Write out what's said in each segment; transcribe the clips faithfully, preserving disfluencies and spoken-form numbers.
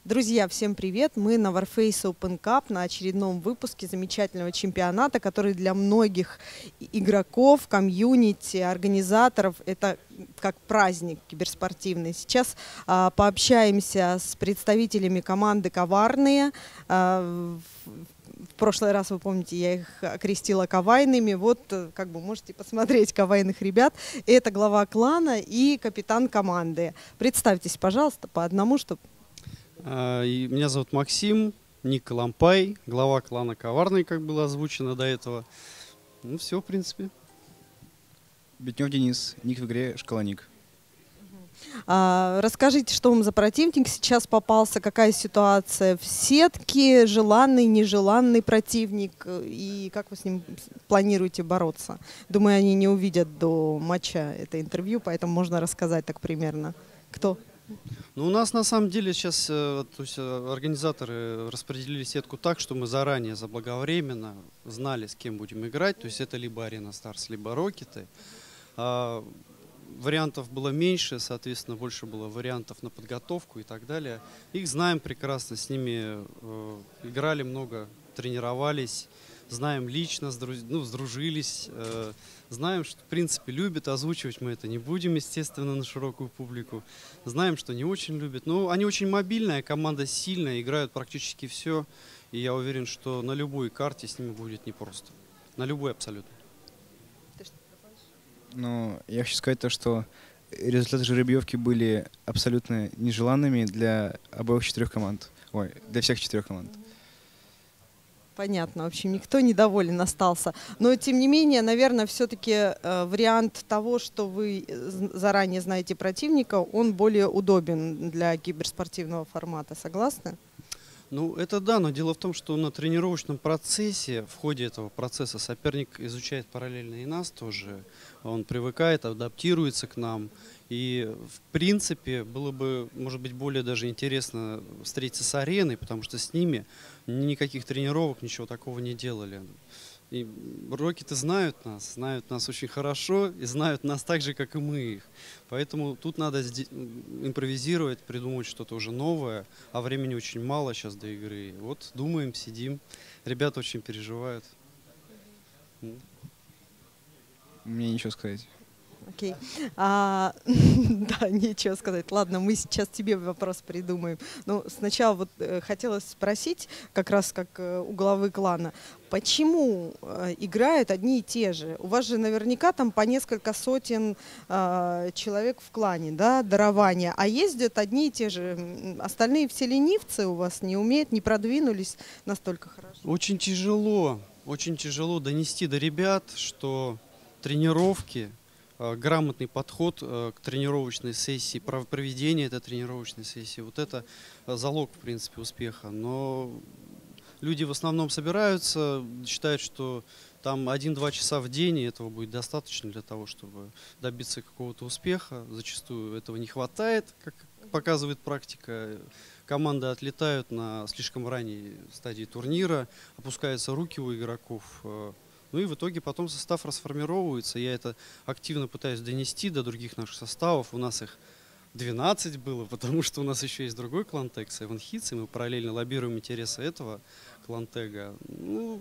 Друзья, всем привет! Мы на Warface Open Cup на очередном выпуске замечательного чемпионата, который для многих игроков, комьюнити, организаторов это как праздник киберспортивный. Сейчас а, пообщаемся с представителями команды «Коварные». А, в прошлый раз, вы помните, я их окрестила ковайными. Вот, как бы, можете посмотреть ковайных ребят. Это глава клана и капитан команды. Представьтесь, пожалуйста, по одному, чтобы... Меня зовут Максим, ник Лампай, глава клана «Коварный», как было озвучено до этого. Ну все, в принципе. Битнев Денис, ник в игре Шкаланик. А, расскажите, что вам за противник сейчас попался, какая ситуация в сетке, желанный, нежеланный противник, и как вы с ним планируете бороться? Думаю, они не увидят до матча это интервью, поэтому можно рассказать так примерно. Кто? Ну, у нас на самом деле сейчас то есть, организаторы распределили сетку так, что мы заранее, заблаговременно знали, с кем будем играть. То есть это либо Arena Stars, либо Рокеты. А, вариантов было меньше, соответственно, больше было вариантов на подготовку и так далее. Их знаем прекрасно, с ними э, играли много, тренировались. Знаем лично, ну, сдружились, э, знаем, что в принципе любят, озвучивать мы это не будем, естественно, на широкую публику. Знаем, что не очень любят, но они очень мобильная, команда сильная, играют практически все, и я уверен, что на любой карте с ними будет непросто, на любой абсолютно. Ну, я хочу сказать то, что результаты жеребьевки были абсолютно нежеланными для обоих четырех команд, ой, для всех четырех команд. Понятно, в общем, никто недоволен остался. Но, тем не менее, наверное, все-таки э, вариант того, что вы заранее знаете противника, он более удобен для киберспортивного формата. Согласны? Ну, это да, но дело в том, что на тренировочном процессе, в ходе этого процесса соперник изучает параллельно и нас тоже. Он привыкает, адаптируется к нам. И, в принципе, было бы, может быть, более даже интересно встретиться с ареной, потому что с ними никаких тренировок, ничего такого не делали. И рокеты знают нас, знают нас очень хорошо и знают нас так же, как и мы их. Поэтому тут надо импровизировать, придумать что-то уже новое, а времени очень мало сейчас до игры. Вот думаем, сидим, ребята очень переживают. Мне ничего сказать. Окей. Okay. А, да, нечего сказать. Ладно, мы сейчас тебе вопрос придумаем. Но сначала вот э, хотелось спросить, как раз как э, у главы клана, почему э, играют одни и те же? У вас же наверняка там по несколько сотен э, человек в клане, да, дарования, а ездят одни и те же. Остальные все ленивцы у вас не умеют, не продвинулись настолько хорошо? Очень тяжело, очень тяжело донести до ребят, что тренировки, грамотный подход к тренировочной сессии, проведение этой тренировочной сессии, вот это залог, в принципе, успеха. Но люди в основном собираются, считают, что там один-два часа в день, и этого будет достаточно для того, чтобы добиться какого-то успеха. Зачастую этого не хватает, как показывает практика. Команды отлетают на слишком ранней стадии турнира, опускаются руки у игроков. Ну и в итоге потом состав расформировывается. Я это активно пытаюсь донести до других наших составов. У нас их двенадцать было, потому что у нас еще есть другой клантег, Seven Hits, и мы параллельно лоббируем интересы этого клантега. Ну,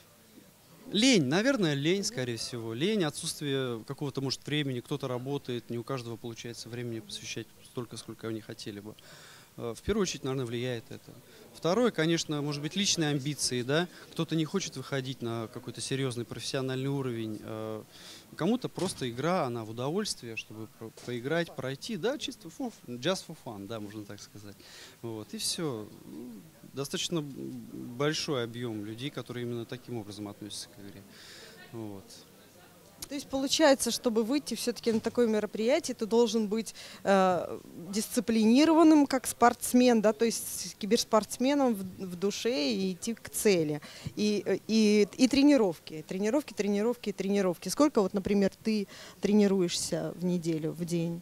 лень, наверное, лень, скорее всего. Лень, отсутствие какого-то, может, времени. Кто-то работает, не у каждого получается времени посвящать столько, сколько они хотели бы. В первую очередь, наверное, влияет это. Второе, конечно, может быть, личные амбиции, да. Кто-то не хочет выходить на какой-то серьезный профессиональный уровень. Кому-то просто игра, она в удовольствие, чтобы поиграть, пройти, да, чисто for, just for fun, да, можно так сказать. Вот, и все. Достаточно большой объем людей, которые именно таким образом относятся к игре. Вот. То есть получается, чтобы выйти все-таки на такое мероприятие, ты должен быть э, дисциплинированным как спортсмен, да, то есть киберспортсменом в, в душе и идти к цели. И, и, и тренировки, тренировки, тренировки, тренировки. Сколько, вот, например, ты тренируешься в неделю, в день?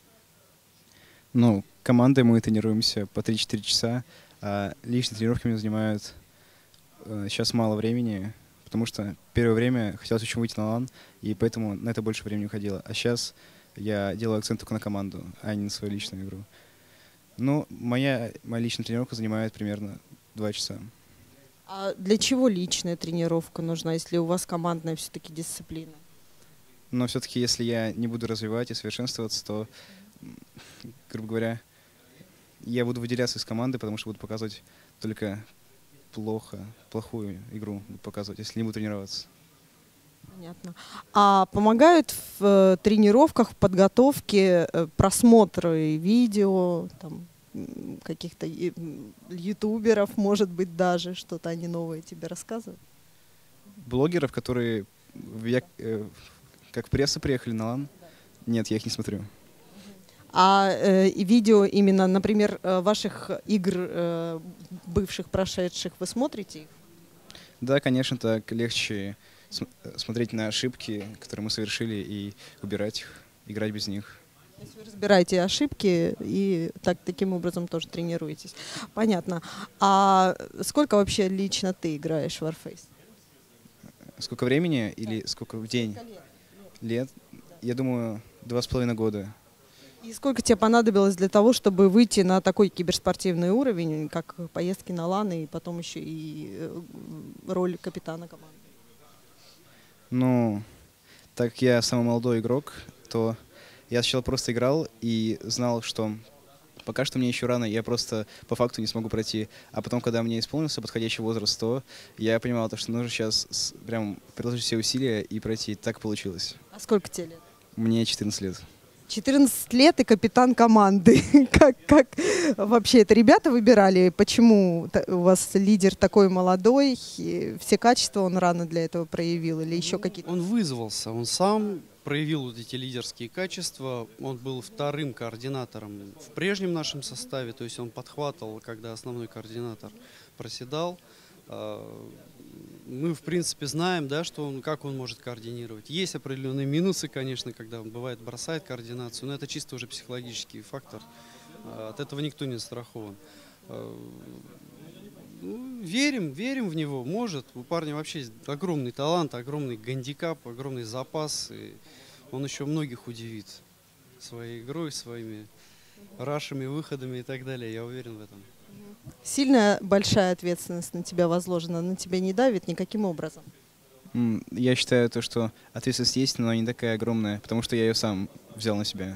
Ну, командой мы тренируемся по три-четыре часа, а личные тренировки мне занимают э, сейчас мало времени. Потому что первое время хотелось очень выйти на лан, и поэтому на это больше времени уходило. А сейчас я делаю акцент только на команду, а не на свою личную игру. Ну, моя, моя личная тренировка занимает примерно два часа. А для чего личная тренировка нужна, если у вас командная все-таки дисциплина? Но все-таки, если я не буду развивать и совершенствоваться, то, грубо говоря, я буду выделяться из команды, потому что буду показывать только плохо, плохую игру буду показывать, если не буду тренироваться. Понятно. А помогают в э, тренировках, в подготовке э, просмотры видео, там, м, каких-то и- м, ютуберов, может быть, даже что-то они новое тебе рассказывают? Блогеров, которые в як- э, как в прессу приехали на лан, нет, я их не смотрю. А э, и видео именно, например, э, ваших игр э, бывших, прошедших, вы смотрите их? Да, конечно, так легче см- э, смотреть на ошибки, которые мы совершили, и убирать их, играть без них. То есть вы разбираете ошибки и так, таким образом тоже тренируетесь. Понятно. А сколько вообще лично ты играешь в Warface? Сколько времени или сколько в день? Лет? Я думаю, два с половиной года. И сколько тебе понадобилось для того, чтобы выйти на такой киберспортивный уровень, как поездки на ланы и потом еще и э, роль капитана команды? Ну, так как я самый молодой игрок, то я сначала просто играл и знал, что пока что мне еще рано, я просто по факту не смогу пройти. А потом, когда мне исполнился подходящий возраст, то я понимал, то, что нужно сейчас с- прям приложить все усилия и пройти. Так получилось. А сколько тебе лет? Мне четырнадцать лет. четырнадцать лет и капитан команды. Как, как вообще это ребята выбирали? Почему та- у вас лидер такой молодой? И все качества он рано для этого проявил или еще какие-то? Он вызвался, он сам проявил вот эти лидерские качества. Он был вторым координатором в прежнем нашем составе, то есть он подхватывал, когда основной координатор проседал. А, Мы, в принципе, знаем, да, что он, как он может координировать. Есть определенные минусы, конечно, когда он бывает бросает координацию, но это чисто уже психологический фактор. А, От этого никто не застрахован. А, ну, верим, верим в него, может. У парня вообще есть огромный талант, огромный гандикап, огромный запас. И он еще многих удивит своей игрой, своими рашами, выходами и так далее. Я уверен в этом. Сильная большая ответственность на тебя возложена, на тебя не давит никаким образом. М, Я считаю, то, что ответственность есть, но она не такая огромная, потому что я ее сам взял на себя.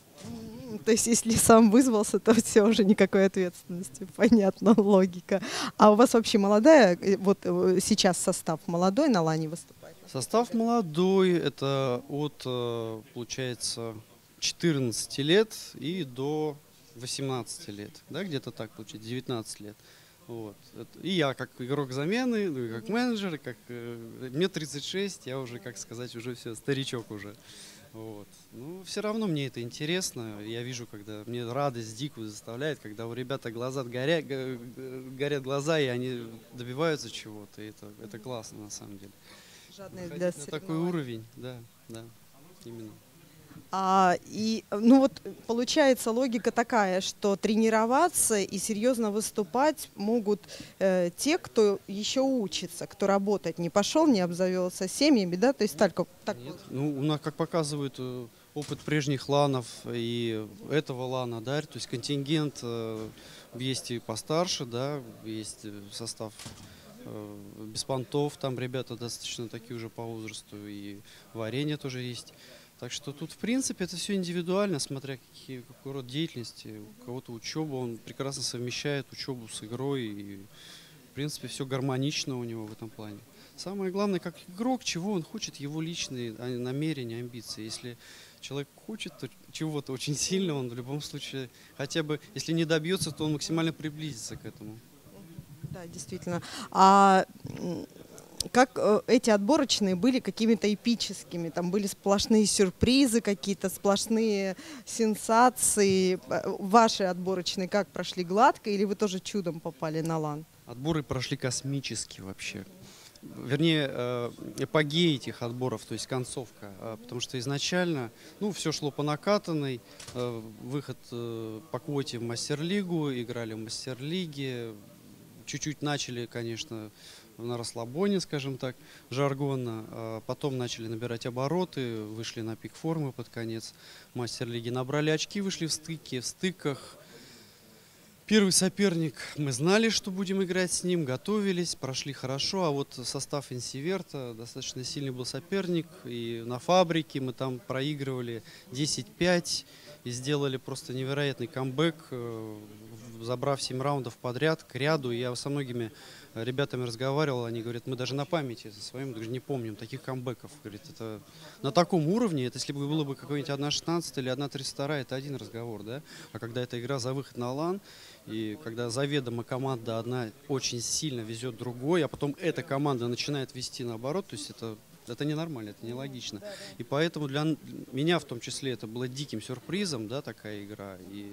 М, То есть, если сам вызвался, то все, уже никакой ответственности. Понятно, логика. А у вас вообще молодая, э, вот э, сейчас состав молодой на лане выступает? Состав молодой, это от, э, получается, четырнадцати лет и до восемнадцати лет, да, где-то так получается, девятнадцать лет. Вот. Это- И я как игрок замены, ну и как менеджер, и как э, мне тридцать шесть, я уже, как сказать, уже все, старичок уже. Вот. Ну, все равно мне это интересно. Я вижу, когда мне радость дикую заставляет, когда у ребят глаза горят, г- г- горят глаза, и они добиваются чего-то. И это, это классно на самом деле. Жадные Выходить для на такой соревнований. уровень, да, да, именно. А, и, э, ну вот э, получается логика такая, что тренироваться и серьезно выступать могут э, те, кто еще учится, кто работает, не пошел, не обзавелся семьями, да, то есть только так. Нет, ну, у нас, как показывает э, опыт прежних ланов и этого лана, да, то есть контингент э, есть и постарше, да, есть э, состав э, без понтов, там ребята достаточно такие уже по возрасту, и варенье тоже есть. Так что тут, в принципе, это все индивидуально, смотря какие, какой род деятельности. У кого-то учеба, он прекрасно совмещает учебу с игрой, и, в принципе, все гармонично у него в этом плане. Самое главное, как игрок, чего он хочет, его личные а, намерения, амбиции. Если человек хочет то- чего-то очень сильно, он в любом случае, хотя бы, если не добьется, то он максимально приблизится к этому. Да, действительно. А м, как э, эти отборочные были какими-то эпическими? Там были сплошные сюрпризы какие-то, сплошные сенсации. Э, Ваши отборочные как прошли гладко или вы тоже чудом попали на лан? Отборы прошли космически вообще. Вернее, э, эпогея этих отборов, то есть концовка. А, Потому что изначально, ну, все шло по накатанной. э, Выход э, по квоте в Мастер-лигу, играли в Мастер-лиге. Чуть-чуть начали, конечно, на расслабоне, скажем так, жаргонно. А Потом начали набирать обороты, вышли на пик формы под конец Мастер-лиги. Набрали очки, вышли в стыки. В стыках Первый соперник, мы знали, что будем играть с ним, готовились, прошли хорошо, а вот состав Инсиверта достаточно сильный был соперник, и на фабрике мы там проигрывали десять пять и сделали просто невероятный камбэк, забрав семь раундов подряд к ряду. Я со многими ребятами разговаривал, они говорят, мы даже на памяти со своим даже не помним таких камбэков. Говорит, это на таком уровне, это если бы было бы какой-нибудь одна шестнадцать или одна тридцать два, это один разговор, да? А когда это игра за выход на лан, и когда заведомо команда одна очень сильно везет другой, а потом эта команда начинает вести наоборот, то есть это, это ненормально, это нелогично. И поэтому для меня в том числе это было диким сюрпризом, да, такая игра. И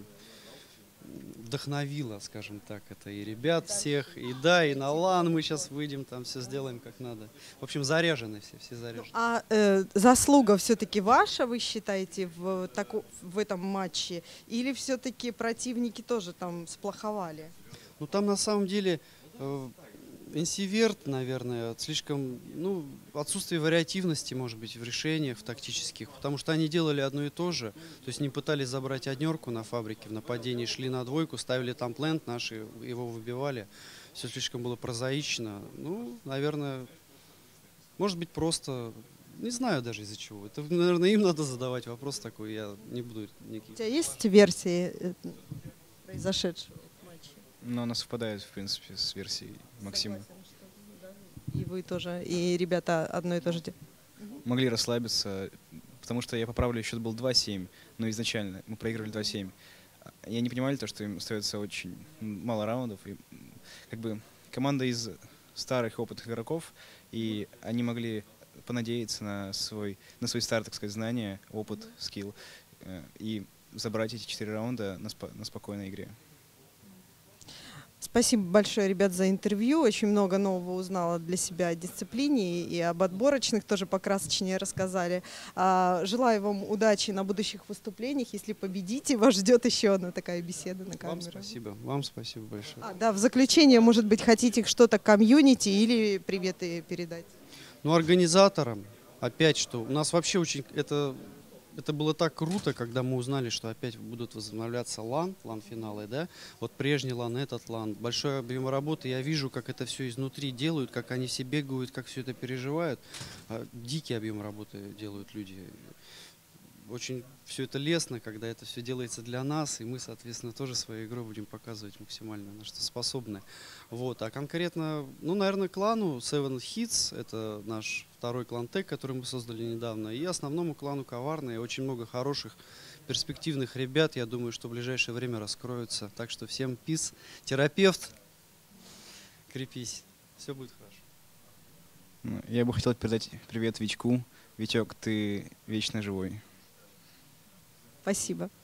вдохновила, скажем так, это и ребят всех, и да, и на лан мы сейчас выйдем, там все сделаем как надо. В общем, заряжены все, все заряжены. А э, заслуга все-таки ваша, вы считаете, в, таку, в этом матче? Или все-таки противники тоже там сплоховали? Ну, там на самом деле э, Инсиверт, наверное, слишком, ну, отсутствие вариативности, может быть, в решениях, в тактических, потому что они делали одно и то же, то есть не пытались забрать однерку на фабрике в нападении, шли на двойку, ставили там плент, наши его выбивали, все слишком было прозаично, ну, наверное, может быть, просто, не знаю даже из-за чего, это, наверное, им надо задавать вопрос такой, я не буду никаких... У тебя есть версии произошедшего? Но она совпадает, в принципе, с версией Максима. И вы тоже, и ребята одно и то же делают. Могли расслабиться, потому что, я поправлю, счет был два семь, но изначально мы проигрывали два семь. И они понимали то, что им остается очень мало раундов. И, как бы, команда из старых опытных игроков, и они могли понадеяться на свой, на свой старт, так сказать, знания, опыт, скилл, и забрать эти четыре раунда на, спо на спокойной игре. Спасибо большое, ребят, за интервью. Очень много нового узнала для себя о дисциплине и об отборочных тоже покрасочнее рассказали. Желаю вам удачи на будущих выступлениях. Если победите, вас ждет еще одна такая беседа на камеру. Вам спасибо, вам спасибо большое. А, да, в заключение, может быть, хотите что-то комьюнити или приветы передать? Ну, организаторам, опять что, у нас вообще очень, это... Это было так круто, когда мы узнали, что опять будут возобновляться лан, лан-финалы, да? Вот прежний лан, этот лан. Большой объем работы, я вижу, как это все изнутри делают, как они все бегают, как все это переживают. Дикий объем работы делают люди. Очень все это лестно, когда это все делается для нас, и мы, соответственно, тоже своей игрой будем показывать максимально, на что способны. Вот. А конкретно, ну, наверное, клану Seven Hits, это наш второй клан-тег, который мы создали недавно, и основному клану Коварный, очень много хороших, перспективных ребят, я думаю, что в ближайшее время раскроются. Так что всем пис, терапевт, крепись, все будет хорошо. Я бы хотел передать привет Витьку. Витек, ты вечно живой. Спасибо.